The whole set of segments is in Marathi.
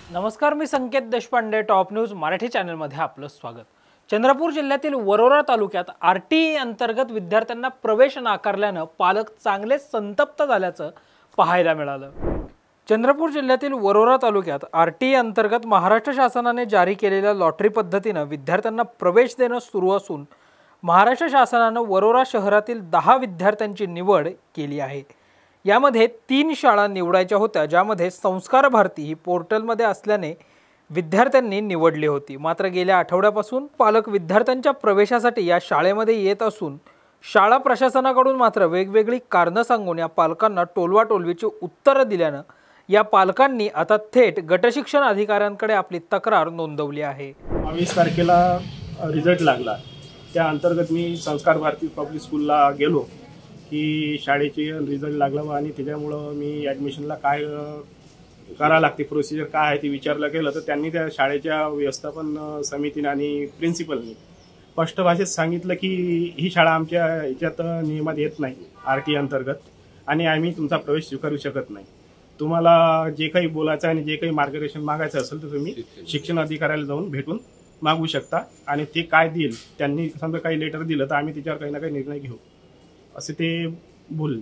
नमस्कार, मी संकेत देशपांडे, टॉप न्यूज मराठी चॅनलमध्ये आपलं स्वागत। चंद्रपूर जिल्ह्यातील वरोरा तालुक्यात आरटीई अंतर्गत विद्यार्थ्यांना प्रवेश नाकारल्याने पालक चांगले संतप्त झाल्याचं पाहायला मिळालं। चंद्रपूर जिल्ह्यातील वरोरा तालुक्यात आरटीई अंतर्गत महाराष्ट्र शासनाने जारी केलेल्या लॉटरी पद्धतीने विद्यार्थ्यांना प्रवेश देणं सुरू असून महाराष्ट्र शासनाने वरोरा शहरातील 10 विद्यार्थ्यांची निवड केली आहे। यामध्ये 3 शाळा निवडायच्या होत्या, ज्यामध्ये संस्कार भारती ही पोर्टलमध्ये असल्याने विद्यार्थ्यांनी निवडली होती। मात्र गेल्या आठवड्यापासून पालक विद्यार्थ्यांच्या प्रवेशासाठी या शाळेमध्ये येत असून शाळा प्रशासनाकडून मात्र वेगवेगळी कारणं सांगून या पालकांना टोलवाटोलवीची उत्तरं दिल्याने या पालकांनी आता थेट गटशिक्षण अधिकाऱ्यांकडे आपली तक्रार नोंदवली आहे। 22 तारखेला रिझल्ट लागला, त्या अंतर्गत मी संस्कार भारती पब्लिक स्कूलला गेलो की शाळेचे रिझल्ट लागला आणि त्याच्यामुळं मी ॲडमिशनला काय करावं लागते, प्रोसिजर काय आहे ते विचारलं गेलं तर त्यांनी त्या शाळेच्या व्यवस्थापन समितीने आणि प्रिन्सिपलनी स्पष्ट भाषेत सांगितलं की ही शाळा आमच्या ह्याच्यात नियमात येत नाही आरटीई अंतर्गत आणि आम्ही तुमचा प्रवेश स्वीकारू शकत नाही। तुम्हाला जे काही बोलायचं आणि जे काही मार्गदर्शन मागायचं असेल तर तुम्ही शिक्षण अधिकाऱ्याला जाऊन भेटून मागू शकता आणि ते काय देईल, त्यांनी समजा काही लेटर दिलं तर आम्ही त्याच्यावर काही ना काही निर्णय घेऊ असे ते बोलले।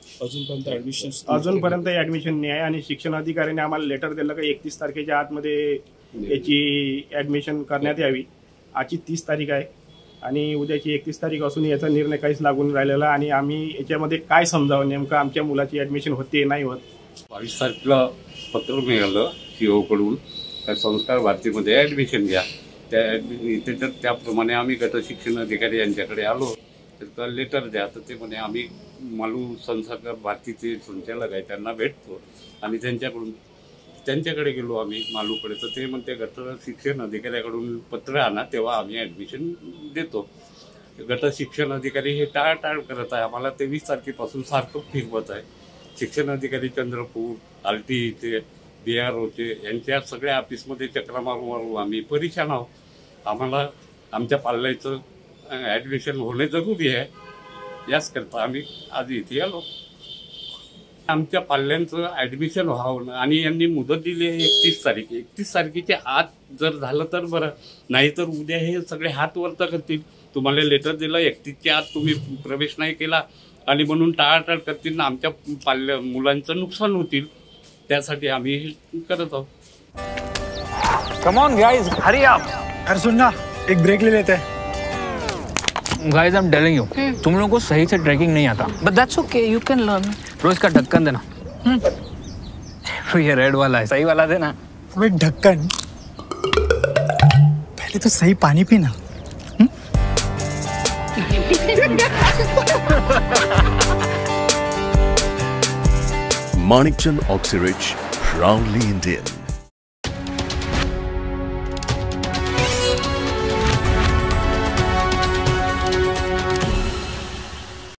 अजूनपर्यंत ॲडमिशन नाही आहे आणि शिक्षण अधिकाऱ्याने आम्हाला लेटर दिलं की 31 तारखेच्या आतमध्ये याची ॲडमिशन करण्यात यावी। आजची 30 तारीख आहे आणि उद्याची 31 तारीख असून याचा निर्णय काहीच लागून राहिलेला आणि आम्ही याच्यामध्ये काय समजावं नेमकं आमच्या मुलाची ॲडमिशन होते नाही होत। 22 तारखेला पत्र मिळालं सीओकडून त्या संस्कार भारतीमध्ये ॲडमिशन घ्या, त्याप्रमाणे आम्ही गट शिक्षण अधिकारी यांच्याकडे आलो तर लेटर द्या, तर ते म्हणे आम्ही मालू संस्कार भारतीचे संचालक आहे त्यांना भेटतो आणि त्यांच्याकडे गेलो आम्ही मालूकडे, तर ते म्हणते गट शिक्षण अधिकाऱ्याकडून पत्र आणा तेव्हा आम्ही ॲडमिशन देतो। गट शिक्षण अधिकारी हे टाळाटाळ करत आहे, आम्हाला 23 तारखेपासून सारखं फिरवत आहे। शिक्षण अधिकारी चंद्रपूर, आरटीईचे, BROचे यांच्या सगळ्या ऑफिसमध्ये चक्रा मारू आम्ही परेशान आहोत। आम्हाला आमच्या पाल्याचं ॲडमिशन होणे जरुरी आहे, याचकरता आम्ही आज इथे आलो। आमच्या पाल्यांचं ॲडमिशन व्हावं आणि यांनी मुदत दिली आहे 31 तारीख। 31 तारखेच्या आत जर झालं तर बरं, नाही तर उद्या हे सगळे हात वरता करतील। तुम्हाला लेटर दिलं 31च्या आत तुम्ही प्रवेश नाही केला आणि म्हणून टाळाटाळ करतील ना, आमच्या मुलांचं नुकसान होतील, त्यासाठी आम्ही करत आहोत। कम ऑन गाइस, हरी आप। अरे सुन ना, एक ब्रेक ले लेते हैं। Guys, I am telling you, तुम लोगों को सही से ट्रैकिंग नहीं आता, but that's okay, you can learn. रोज का ढक्कन देना। ये रेड वाला है, सही वाला देना। अबे ढक्कन, पहले तो सही पानी पीना। Manikchand Oxyrich, proudly Indian.